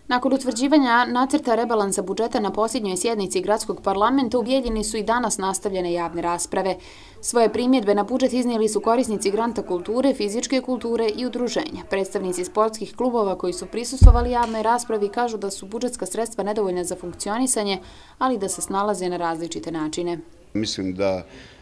Nakon utvrđivanja nacrta rebalansa budžeta na posljednjoj sjednici Gradskog parlamenta u Bijeljini su i danas nastavljene javne rasprave. Svoje primjedbe na budžet iznijeli su korisnici granta kulture, fizičke kulture i udruženja. Predstavnici sportskih klubova koji su prisustvovali javnoj raspravi kažu da su budžetska sredstva nedovoljna za funkcionisanje, ali da se snalaze na različite načine. Mislim da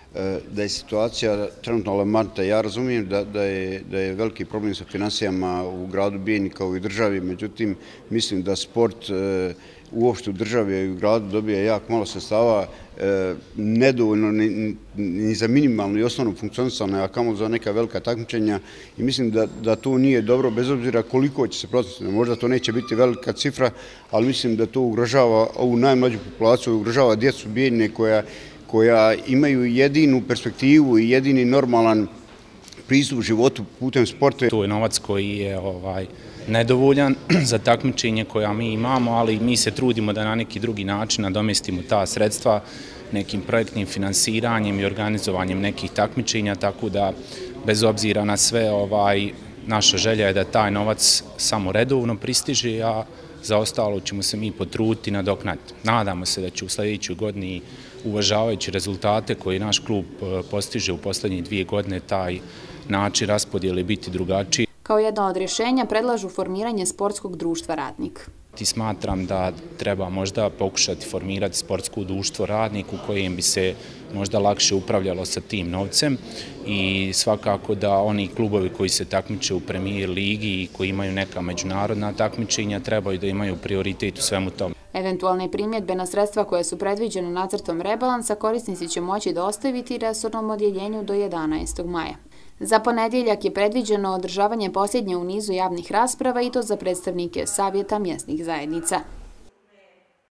je situacija trenutno alarmantna. Ja razumijem da je veliki problem sa finansijama u gradu Bijeljini kao i državi, međutim mislim da sport uopšte u državi i u gradu dobija jako malo sredstava, nedovoljno ni za minimalno i osnovno funkcionisanje, a kamoli za neka velika takmičenja, i mislim da to nije dobro, bez obzira koliko će se procentno. Možda to neće biti velika cifra, ali mislim da to ugrožava ovu najmlađu populaciju, ugrožava djecu Bijeljine koja imaju jedinu perspektivu i jedini normalan pristup životu putem sporta. To je novac koji je nedovoljan za takmičenje koja mi imamo, ali mi se trudimo da na neki drugi način nadomestimo ta sredstva nekim projektnim finansiranjem i organizovanjem nekih takmičenja, tako da bez obzira na sve naša želja je da taj novac samo redovno pristiže, a za ostalo ćemo se mi potruditi nadoknaditi. Nadamo se da će u sljedećoj godini, uvažavajući rezultate koje naš klub postiže u posljednje 2 godine, taj način raspodjele biti drugačiji. Kao jedno od rješenja predlažu formiranje sportskog društva Radnik. Smatram da treba možda pokušati formirati sportsko društvo Radnik u kojem bi se možda lakše upravljalo sa tim novcem, i svakako da oni klubovi koji se takmiče u Premier ligi i koji imaju neka međunarodna takmičenja trebaju da imaju prioritet u svemu tome. Eventualne primjedbe na sredstva koje su predviđene nacrtom rebalansa korisnici će moći dostaviti resornom odjeljenju do 11. maja. Za ponedjeljak je predviđeno održavanje posljednje u nizu javnih rasprava, i to za predstavnike Savjeta mjesnih zajednica.